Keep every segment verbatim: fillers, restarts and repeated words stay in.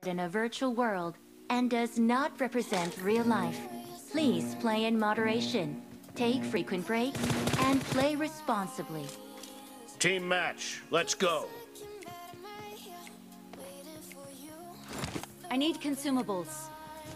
in a virtual world and does not represent real life. Please play in moderation, take frequent breaks, and play responsibly. Team match, let's go. I need consumables.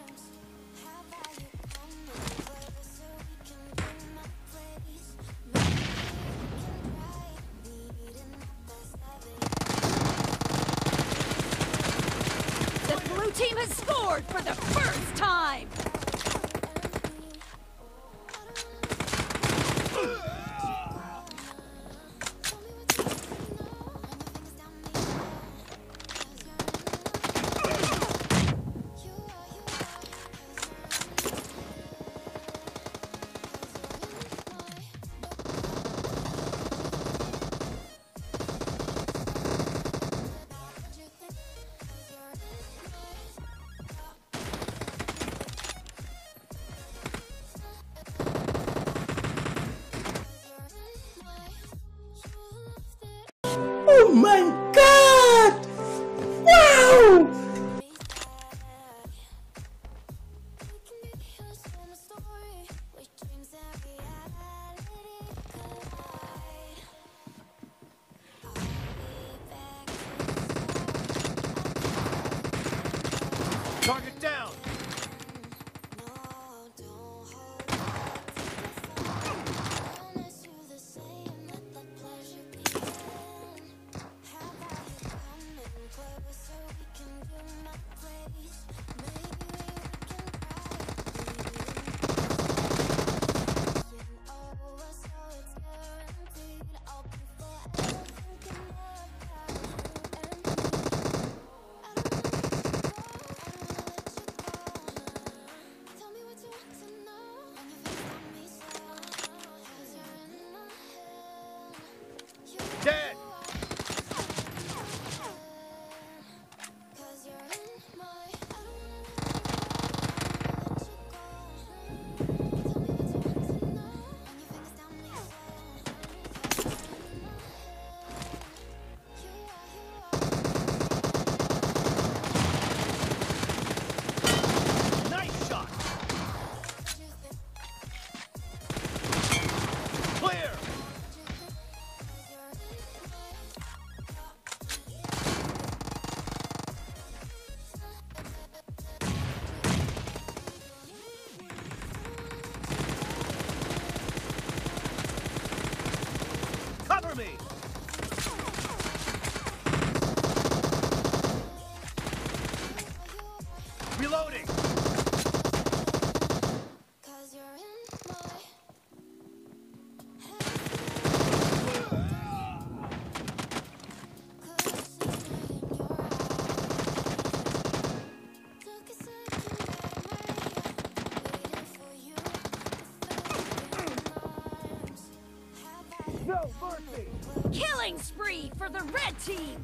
The blue team has scored for the first time! Oh my god! Wow! Target down! Dead! Nice shot! Clear! Cover me! Reloading! No mercy! Killing spree for the red team!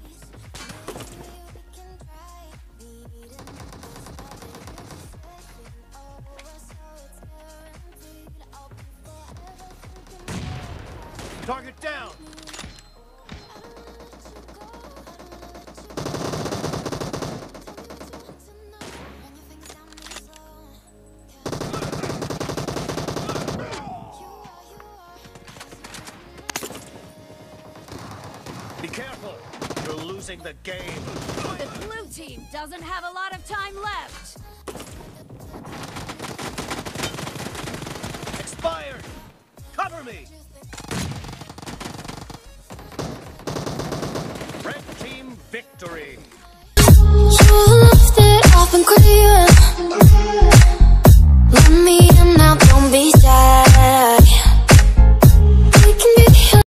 Target down! Be careful! You're losing the game! The blue team doesn't have a lot of time left! Expired! Cover me! Red team victory! You left it off and clear.